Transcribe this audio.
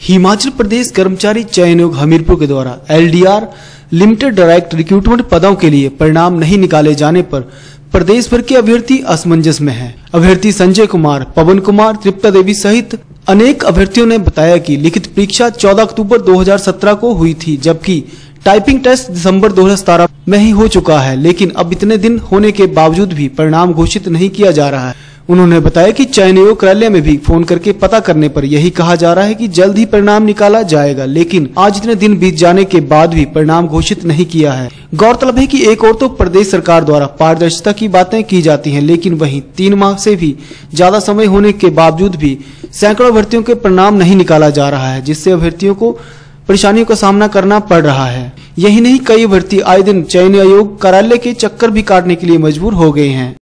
हिमाचल प्रदेश कर्मचारी चयन आयोग हमीरपुर के द्वारा एलडीआर लिमिटेड डायरेक्ट रिक्रूटमेंट पदों के लिए परिणाम नहीं निकाले जाने पर प्रदेश भर के अभ्यर्थी असमंजस में हैं। अभ्यर्थी संजय कुमार, पवन कुमार, तृप्ता देवी सहित अनेक अभ्यर्थियों ने बताया कि लिखित परीक्षा 14 अक्टूबर 2017 को हुई थी, जबकि टाइपिंग टेस्ट दिसंबर 2017 में ही हो चुका है, लेकिन अब इतने दिन होने के बावजूद भी परिणाम घोषित नहीं किया जा रहा है। उन्होंने बताया कि चयन आयोग कार्यालय में भी फोन करके पता करने पर यही कहा जा रहा है कि जल्द ही परिणाम निकाला जाएगा, लेकिन आज इतने दिन बीत जाने के बाद भी परिणाम घोषित नहीं किया है। गौरतलब है कि एक और तो प्रदेश सरकार द्वारा पारदर्शिता की बातें की जाती हैं, लेकिन वहीं 3 माह से भी ज्यादा समय होने के बावजूद भी सैकड़ों अभ्यर्थियों के परिणाम नहीं निकाला जा रहा है, जिससे अभ्यर्थियों को परेशानियों का सामना करना पड़ रहा है। यही नहीं, कई अभ्यर्थी आए दिन चयन आयोग कार्यालय के चक्कर भी काटने के लिए मजबूर हो गए हैं।